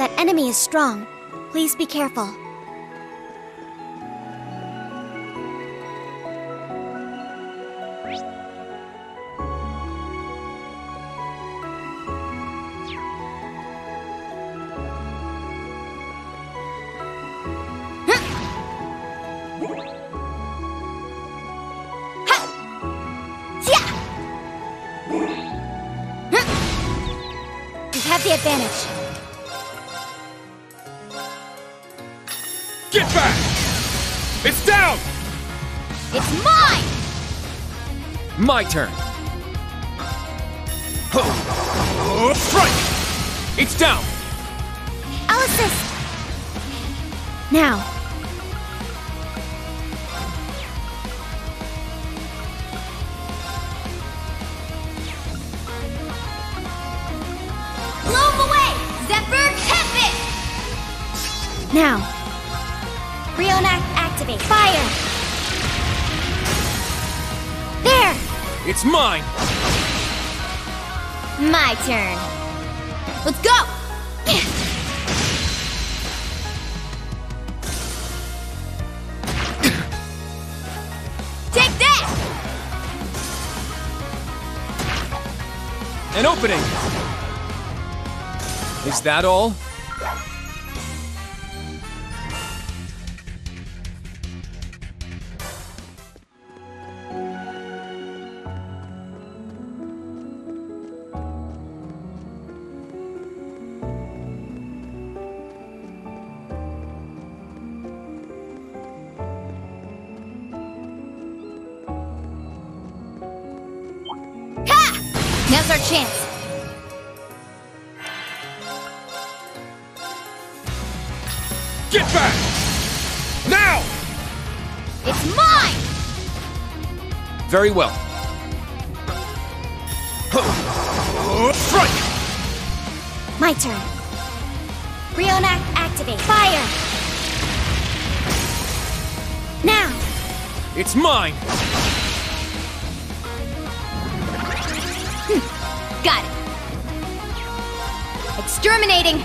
That enemy is strong. Please be careful. We have the advantage. Get back! It's down! It's mine! My turn. Strike! It's down! I'll assist! Now. Blow him away! Zephyr Tempest! Now. Rionac activate. Fire! There! It's mine! My turn. Let's go! Take that! An opening! Is that all? Now's our chance. Get back! Now! It's mine! Very well. Strike! My turn. Rionac activate. Fire! Now! It's mine! Got it. Exterminating!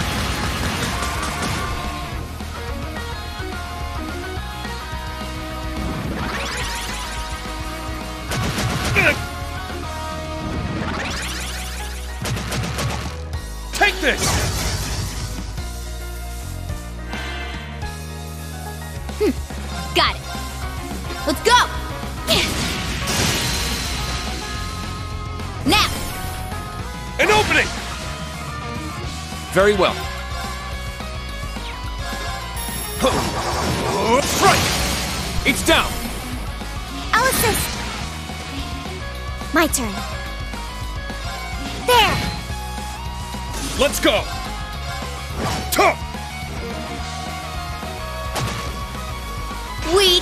Take this! Got it. Let's go! Now! An opening! Very well. Strike! It's down! I'll assist! My turn. There! Let's go! Tuh! Weak!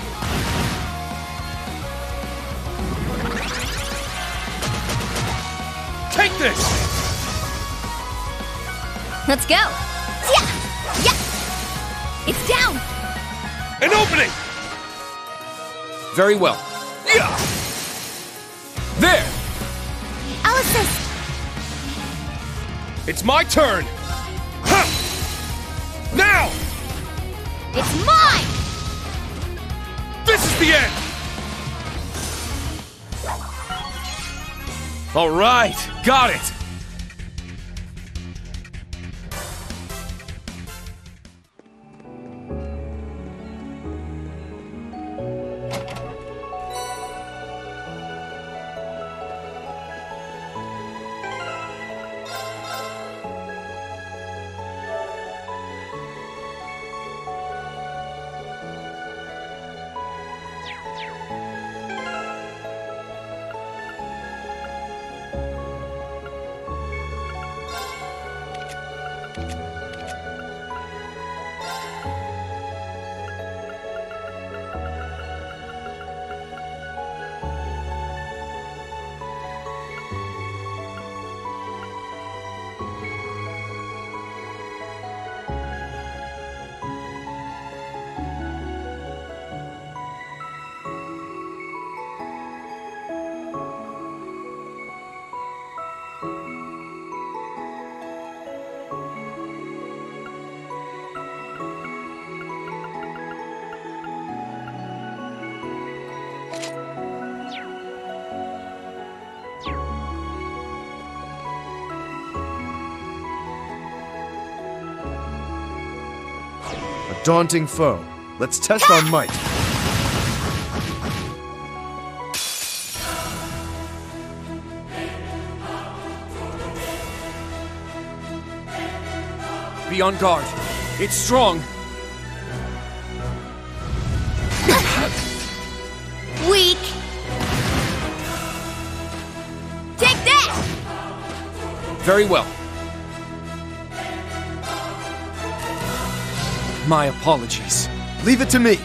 Take this! Let's go! Yeah! Yeah! It's down! An opening! Very well. Yeah! There! I'll assist! It's my turn! Ha! Now! It's mine! This is the end! All right, got it! A daunting foe. Let's test our might. Be on guard. It's strong. Weak. Take that! Very well. My apologies. Leave it to me.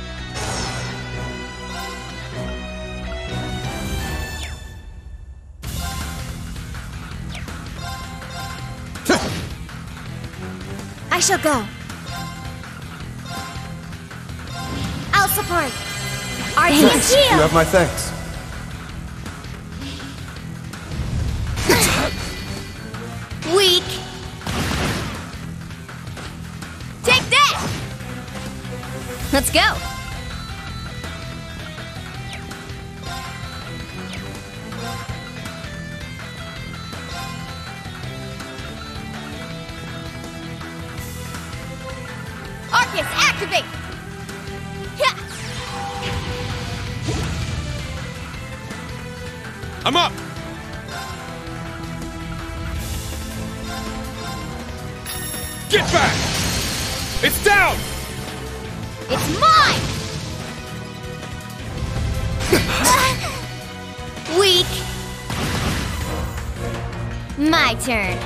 I shall go. I'll support. Arceus You heal! have my thanks. Weak. Take that! Let's go. Arceus, activate! Yeah. I'm up! Get back! It's down! It's mine! Weak. My turn.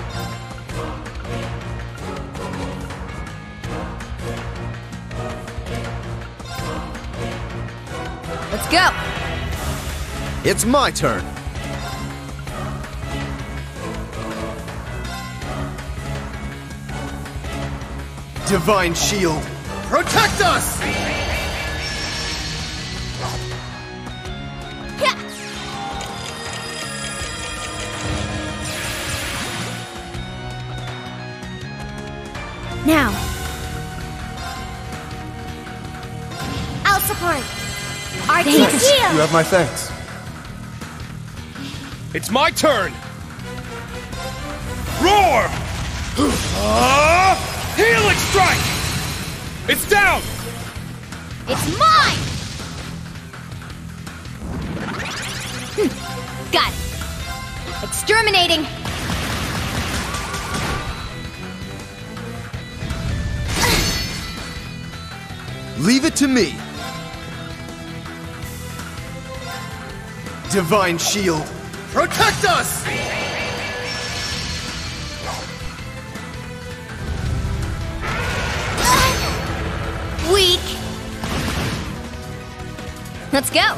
Let's go. It's my turn. Divine Shield. Protect us! Yeah. Now. I'll support. Arceus You heal! have my thanks. It's my turn! Roar! Healing strike! It's down! It's mine! Got it. Exterminating! Leave it to me. Divine Shield. Protect us! Weak. Let's go.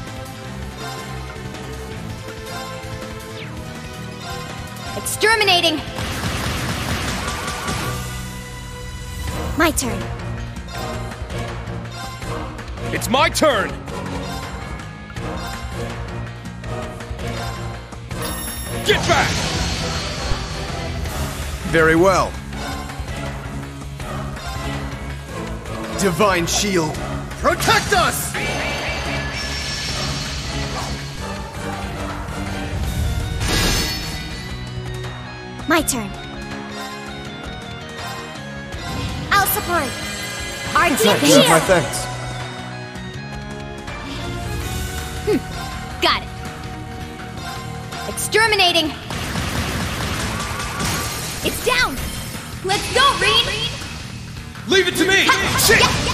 Exterminating. My turn. It's my turn! Get back! Very well. Divine Shield. Protect us! My turn. I'll support. Arceus You have my heal! thanks. Got it. Exterminating. It's down. Let's go, Rean. Leave it to me! Shit! Yeah.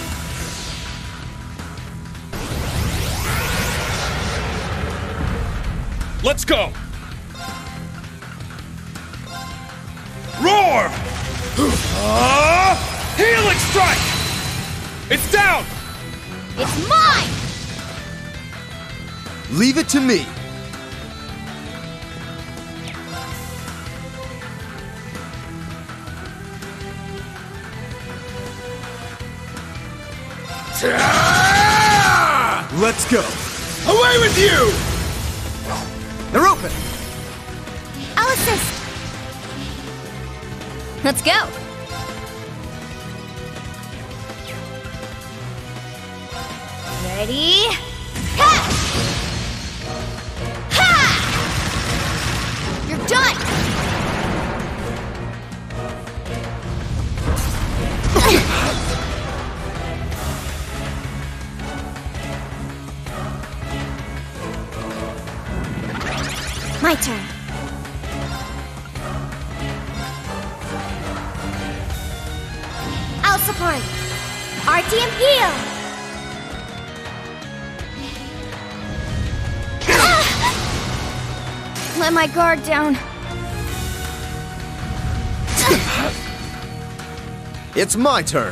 Let's go! Roar! Healing strike! It's down! It's mine. Leave it to me. Let's go. Away with you! They're open. I'll assist. Let's go. Ready? Ha! Ha! You're done. My turn. I'll support. RTM heal! Let my guard down. It's my turn.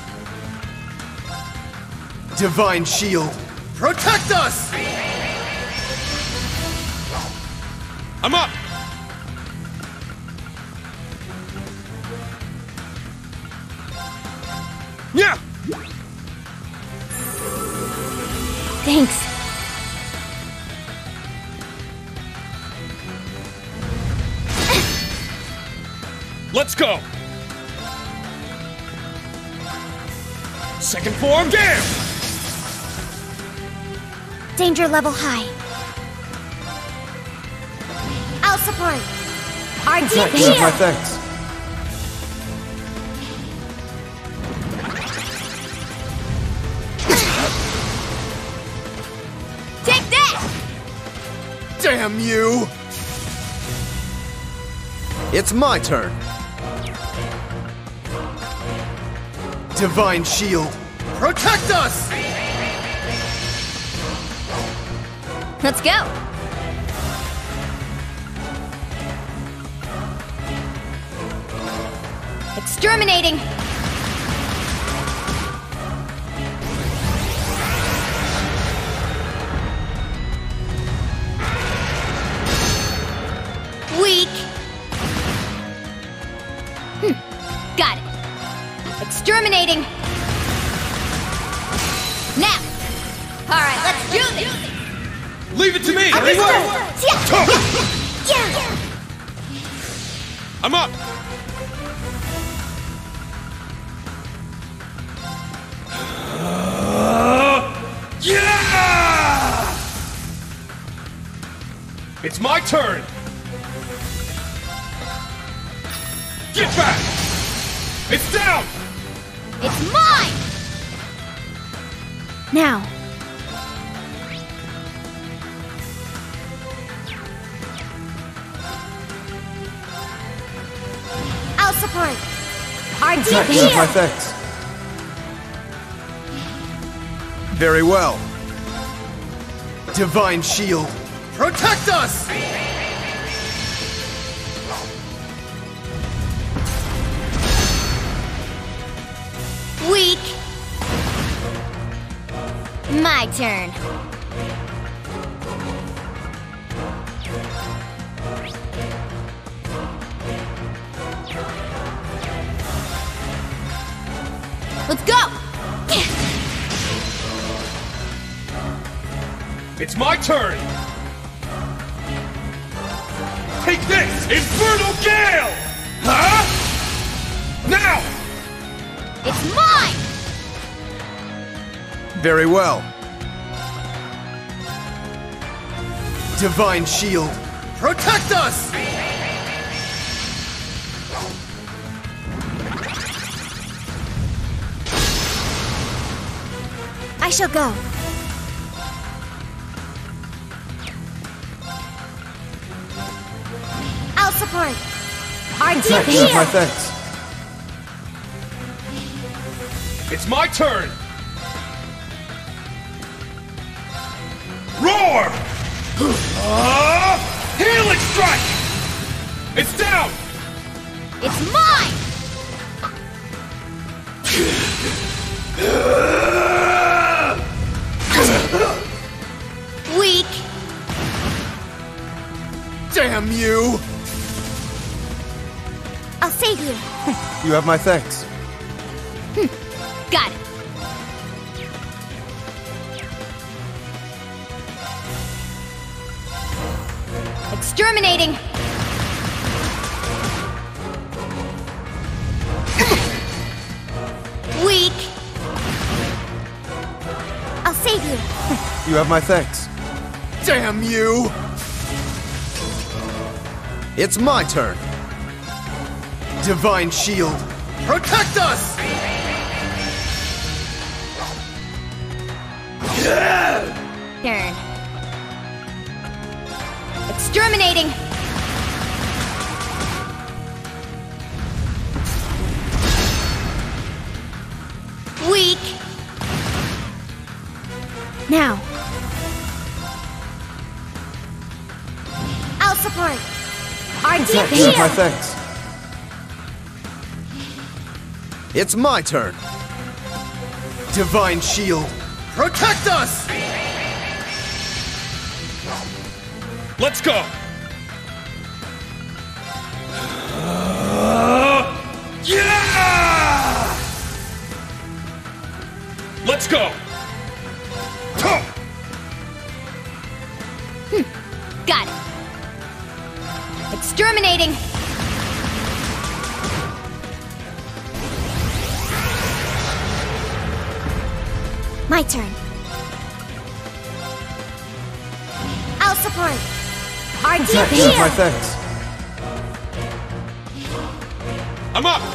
Divine Shield, protect us! I'm up! Yeah! Thanks. Let's go! Second form, damn! Danger level high. I'll support. RTM You have my heal! thanks. Take that! Damn you! It's my turn. Divine Shield, protect us! Let's go! Exterminating! Weak! Got it! Exterminating! Now! Alright, let's do this! Leave it to me! Yeah! I'm up! Yeah! It's my turn! Get back! It's down! It's mine! Now. I'll support. RTM You have my heal! thanks. Very well. Divine Shield, protect us! Weak. My turn. Let's go! It's my turn! Take this! Infernal Gale! Huh? Now! It's mine! Very well. Divine Shield, protect us! I shall go. I'll support. RTM You have my heal! thanks. It's my turn! Roar! Healing Strike! It's down! It's mine! Weak. Damn you! I'll save you. You have my thanks. Got it. Exterminating. Weak. I'll save you. You have my thanks. Damn you! It's my turn. Divine Shield, protect us! Turn. Exterminating! Weak! Now! I'll support! RD You have my heal! thanks. It's my turn. Divine Shield, protect us! Let's go! Yeah! Let's go! Tuh! Got it! Exterminating! My turn. I'll support. RD You have my heal! thanks. I'm up!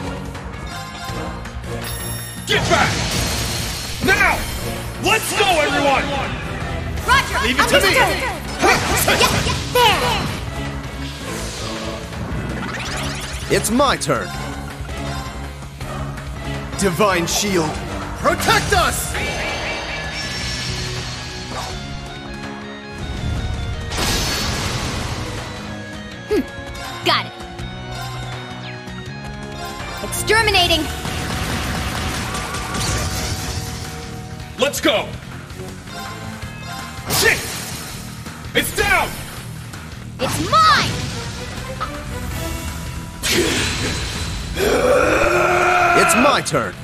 Get back! Now! Let's go, everyone! Roger! Leave it to me. There! It's my turn. Divine Shield, protect us! Got it. Exterminating! Let's go! Shit! It's down! It's mine! It's my turn.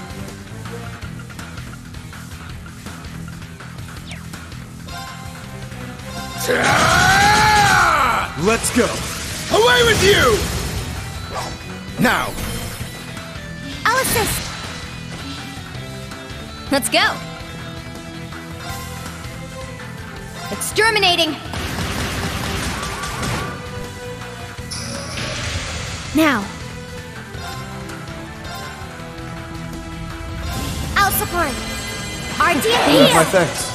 Let's go. Away with you! Now, I'll assist. Let's go. Exterminating. Now. I'll support. RD you have my heal. thanks.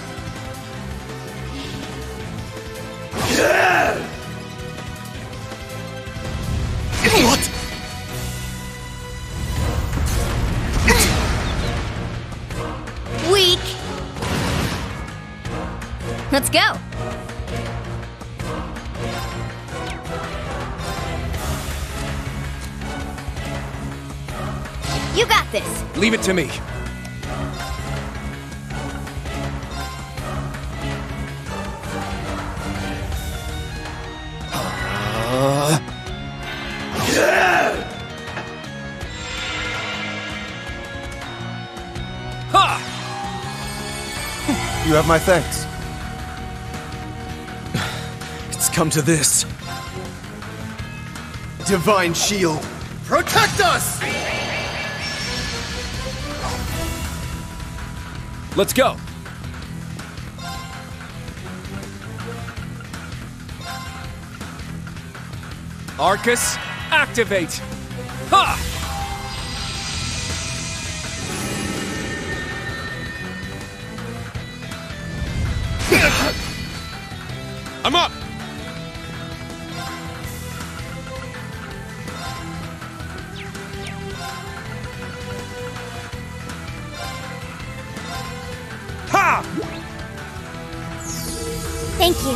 What? Weak. Let's go. You got this. Leave it to me. You have my thanks. It's come to this. Divine Shield, protect us! Let's go. Arcus, activate. Ha! I'm up! Ha! Thank you.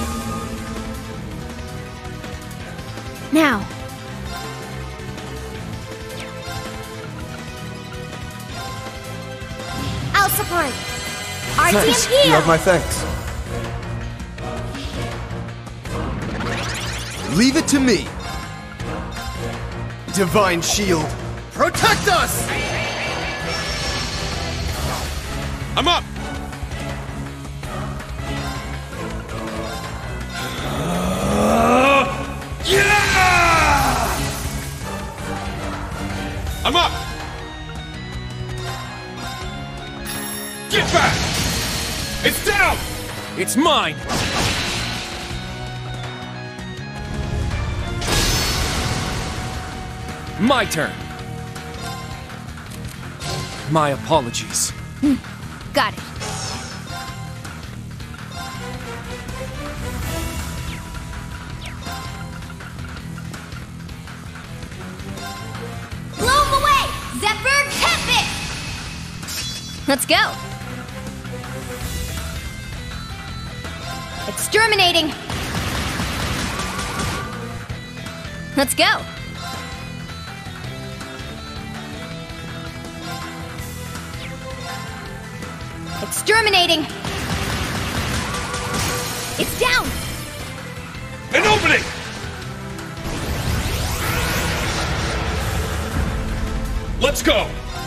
Now. I'll support. RD Thanks. heal. You have my thanks. Leave it to me. Divine Shield, protect us! I'm up! Yeah! I'm up! Get back! It's down! It's mine! My turn. My apologies. Got it. Zephyr Tempest! Let's go! Exterminating! Let's go! Exterminating! It's down! An opening! Let's go!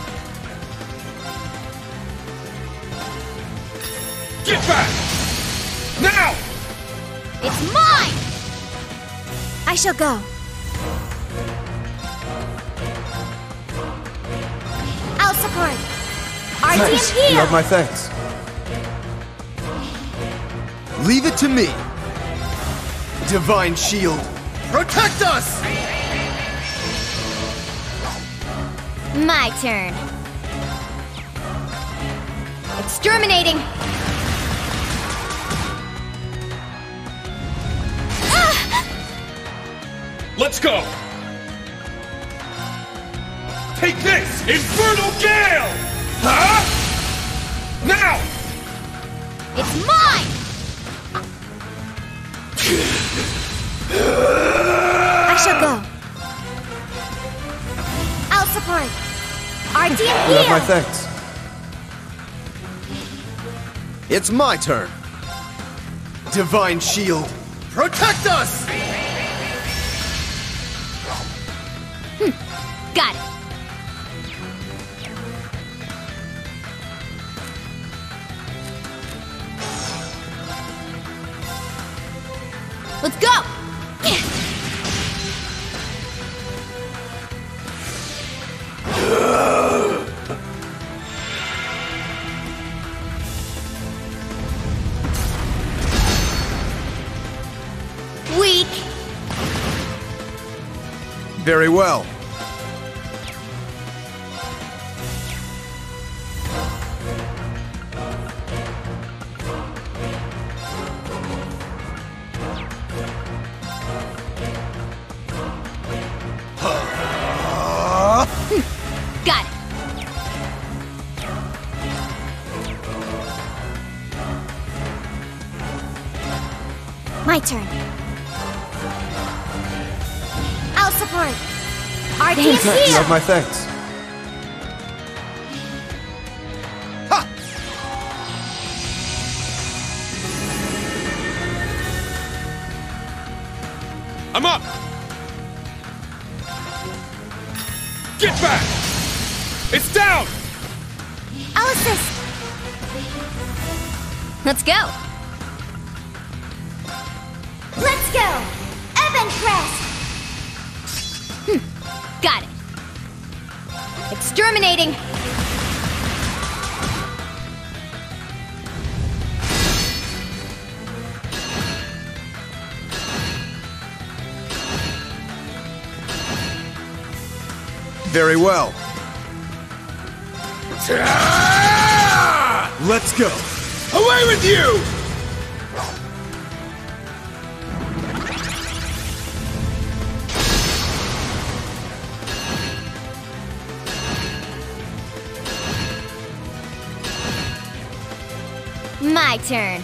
Get back! Now! It's mine! I shall go. I'll support. RT Thanks. and You have heal! my thanks. Leave it to me. Divine Shield. Protect us! My turn. Exterminating! Let's go! Take this, Infernal Gale! Huh? Now! It's mine! I shall go. I'll support. RT and You have my heal! thanks. It's my turn. Divine Shield. Protect us! Got it. Let's go! Weak. Very well. Got it. My turn. I'll support. RT and You have heal! my thanks. Ha! I'm up! Get back! It's down! I'll assist. Let's go. Let's go. Evan Crest. Got it. Exterminating. Very well. Let's go. Away with you! My turn.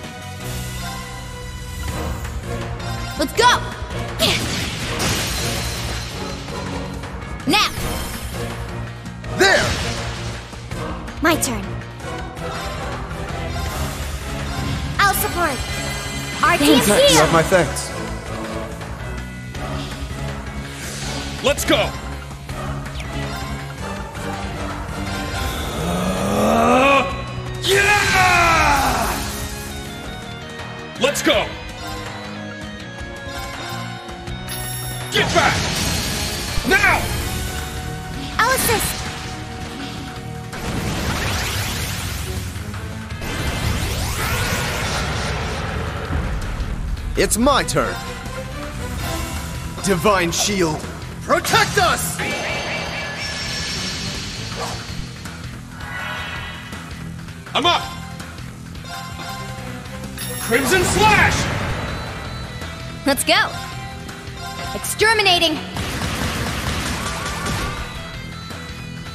Let's go. Now. There! My turn. I'll support. RT and You have heal! my thanks. Let's go! Yeah! Let's go! Get back! Now! I'll assist. It's my turn. Divine Shield. Protect us! I'm up! Crimson Slash! Let's go. Exterminating.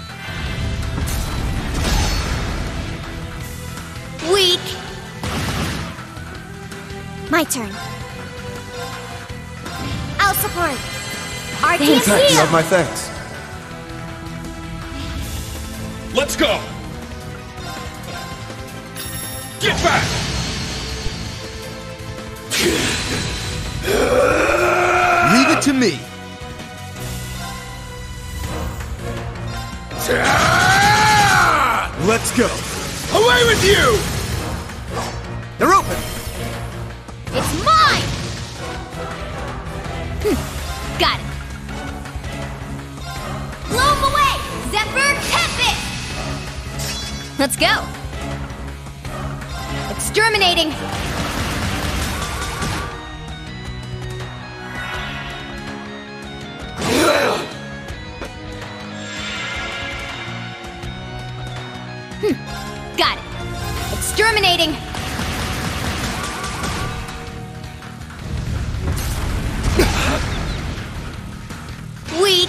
My turn. I'll support. Arceus You heal! have my thanks. Let's go! Get back! Leave it to me. Let's go. Away with you! They're open. It's mine! Got it. Blow 'em away! Zephyr Tempest! Let's go. Exterminating! Got it. Exterminating! Weak!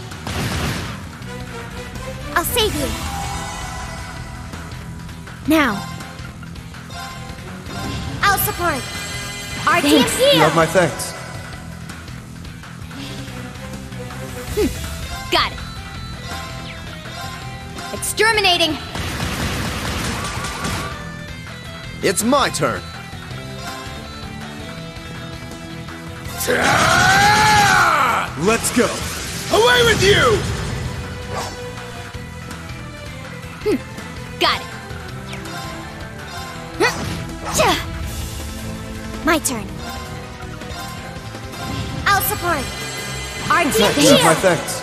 I'll save you. Now. I'll support. Arceus You heal! have my thanks. Got it. Exterminating! It's my turn. Let's go. Away with you! Got it. My turn. I'll support. Arceus You have my heal! thanks.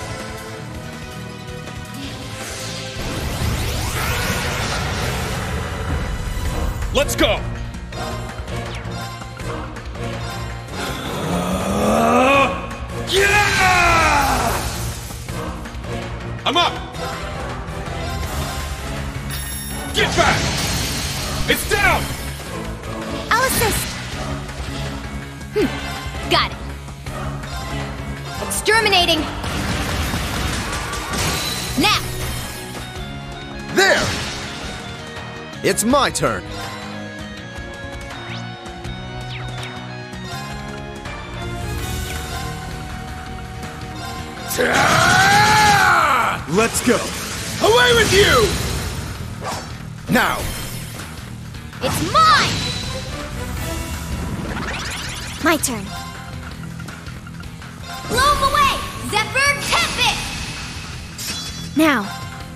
Let's go! Yeah! I'm up! Get back! It's down! I'll assist. Got it. Exterminating. Now. There! It's my turn. Let's go. Away with you! Now. It's mine! My turn. Blow 'em away! Zephyr Tempest! Now.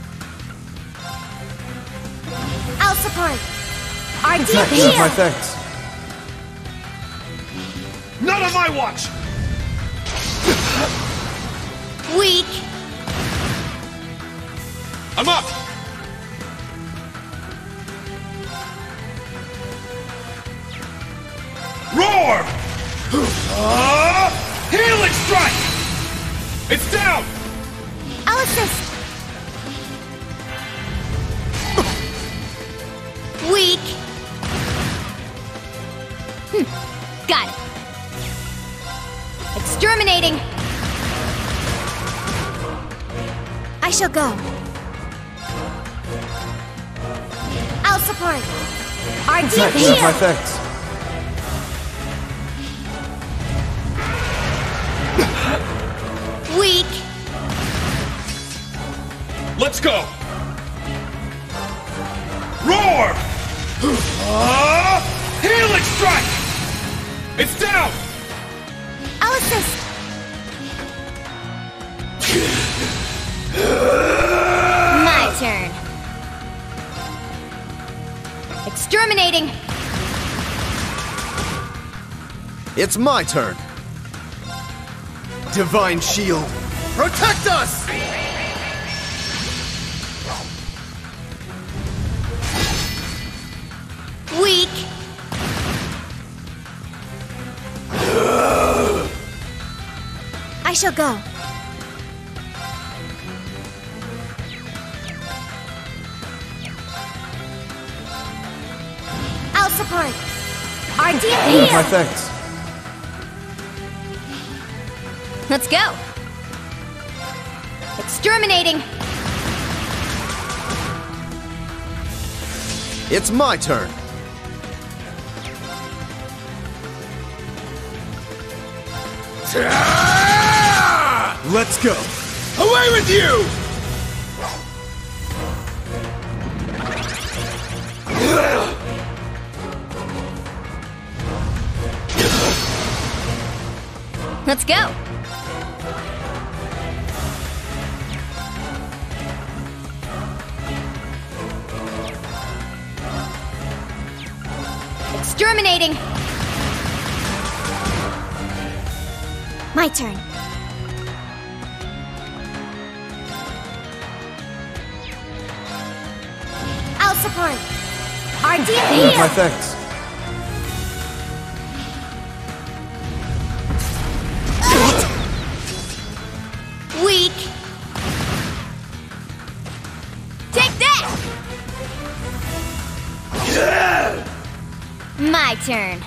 I'll support. Arceus You have my heal! thanks. Not on my watch! Weak. I'm up! Roar! Healing strike! It's down! I'll assist. Weak. Got it. Exterminating. I shall go. I'll support. Arceus You have my heal! thanks. Weak. Let's go! Roar! Healing strike! It's down! I'll assist. My turn. Exterminating. It's my turn. Divine Shield. Protect us! Weak. I shall go. I'll support. Arceus You have my heal! thanks. Let's go. Exterminating. It's my turn. Let's go. Away with you! Let's go. Exterminating. My turn. I'll support. RD My heal. thanks. Weak. Take that. My turn.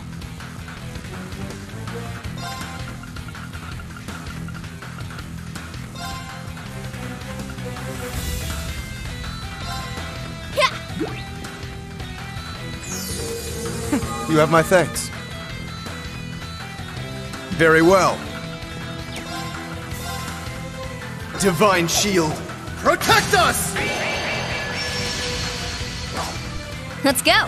You have my thanks. Very well. Divine Shield, protect us! Let's go.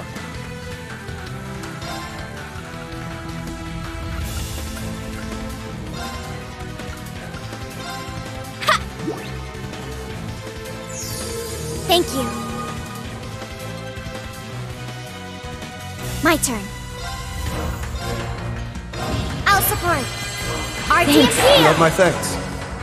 Ha! Thank you. My turn. I'll support. RD You have heal. my thanks.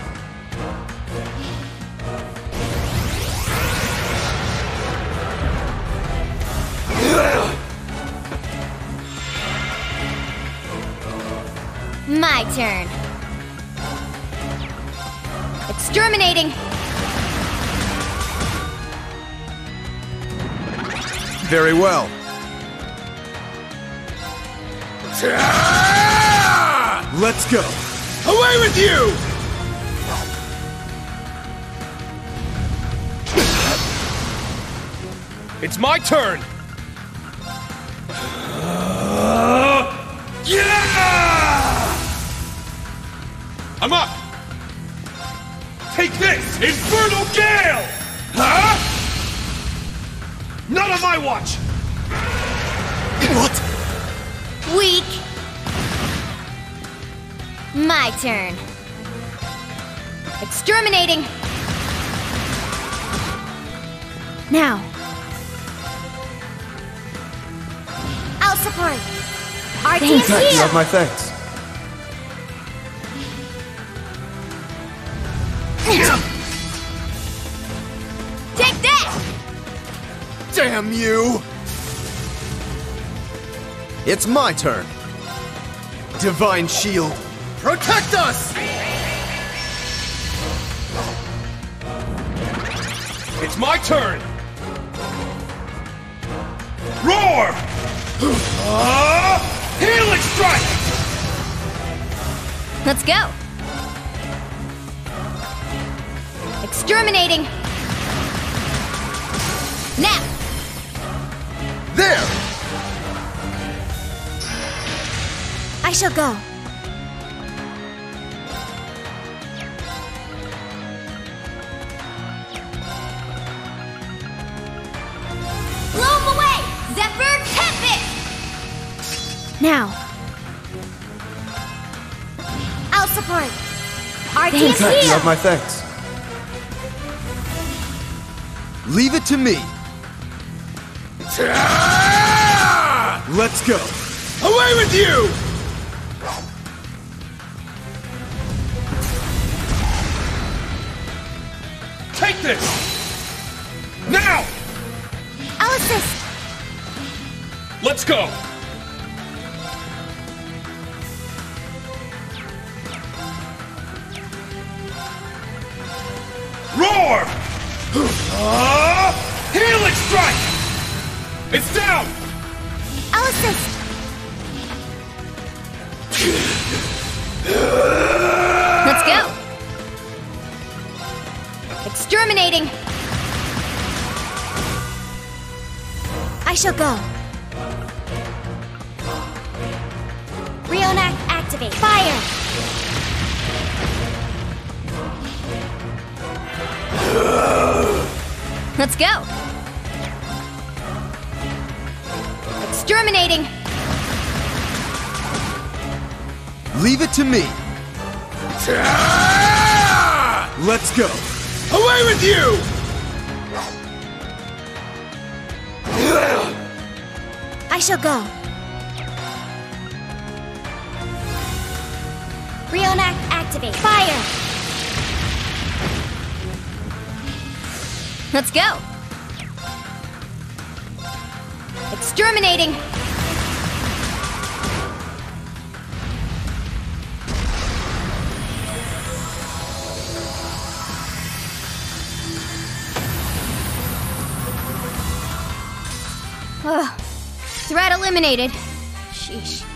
My turn. Exterminating. Very well. Let's go. Away with you! It's my turn! I'm up! Take this! Infernal Gale! Huh? Not on my watch! What? Weak. My turn. Exterminating. Now. I'll support. RD You have heal. my thanks. Take that! Damn you! It's my turn. Divine Shield, protect us! It's my turn! Roar! Healing Strike! Let's go. Exterminating. Now. There! I shall go. Blow him away! Zephyr Tempest! Now. I'll support. RD You have heal. my thanks. Leave it to me. Let's go. Away with you! Take this! Now! I'll assist. Let's go! Roar! Healing Strike! It's down! I'll assist. Let's go. Exterminating. I shall go. Rionac activate. Fire. Let's go! Exterminating! Leave it to me. Let's go. Away with you! I shall go. Rionac activate. Fire! Let's go! Exterminating! Ugh. Threat eliminated. Sheesh.